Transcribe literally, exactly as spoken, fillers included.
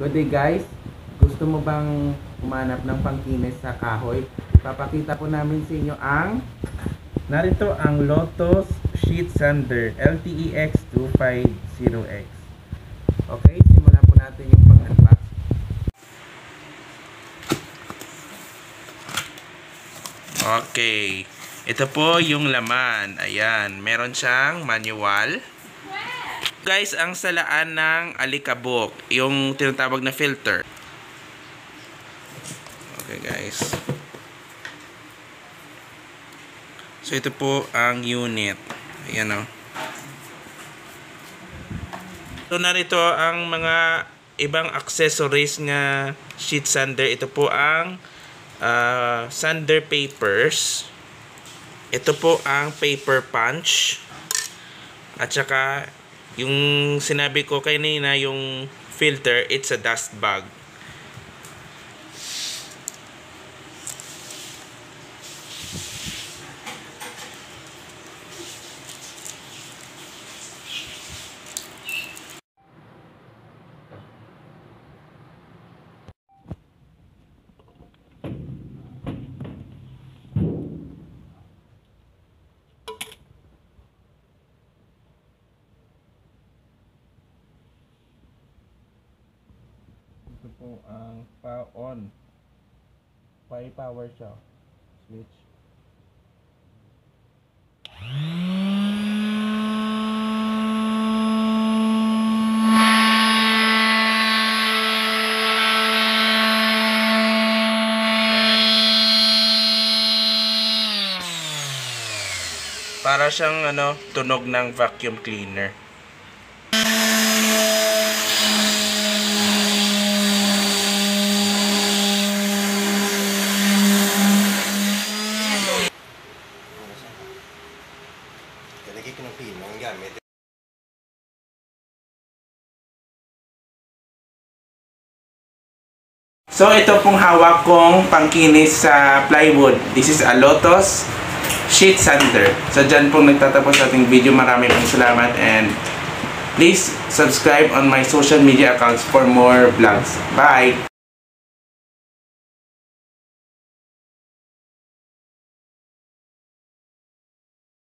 Good day guys, gusto mo bang umanap ng pangkinis sa kahoy? Papakita po namin sa inyo ang narito ang Lotus Sheet Sander L T E X two fifty X. Okay, simulan po natin yung pag-unbox. Okay, ito po yung laman. Ayan, meron siyang manual. Guys, ang salaan ng alikabok, yung tinatawag na filter. Okay guys. So ito po ang unit. Ayan o. So narito ang mga ibang accessories nga sheet sander. Ito po ang uh, sander papers. Ito po ang paper punch. At saka yung sinabi ko kanina, yung filter, it's a dust bag. Ito po ang pa-on. Pa-power siya. Switch. Para siyang ano, tunog ng vacuum cleaner. So ito pong hawak kong pangkinis sa plywood. This is a Lotus Sheet Sander. So dyan pong nagtatapos ating video. Marami pong salamat and please subscribe on my social media accounts for more vlogs. Bye!